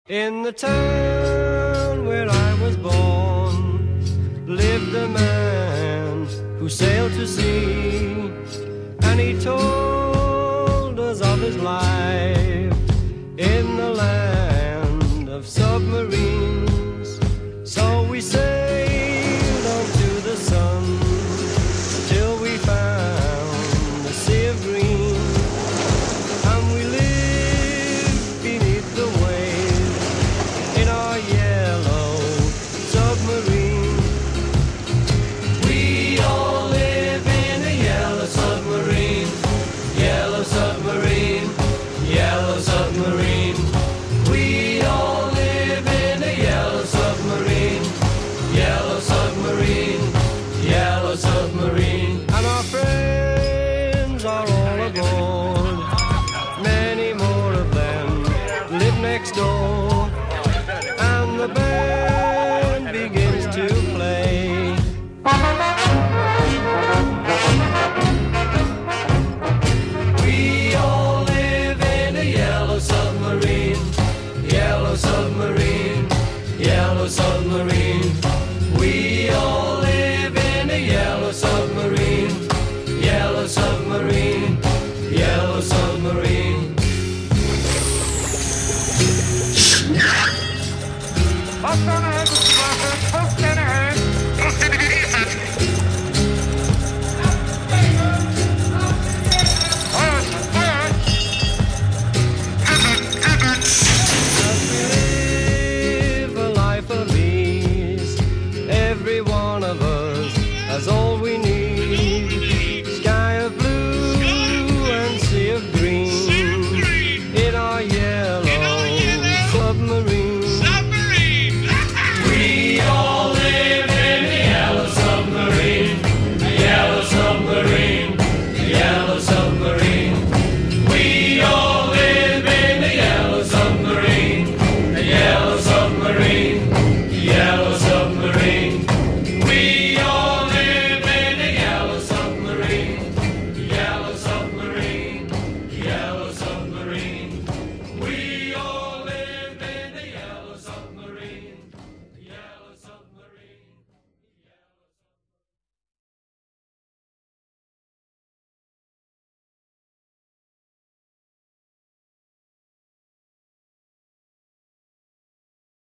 In the town where I was born lived a man who sailed to sea, and he told us of his life in the land of submarines. So we sailed on to the sun till we found the sea of green, and we lived beneath the waves in our yellow submarine. We all live in a yellow submarine, yellow submarine, yellow submarine. We all live in a yellow submarine, yellow submarine, yellow submarine. And our friends are all aboard, many more of them live next door.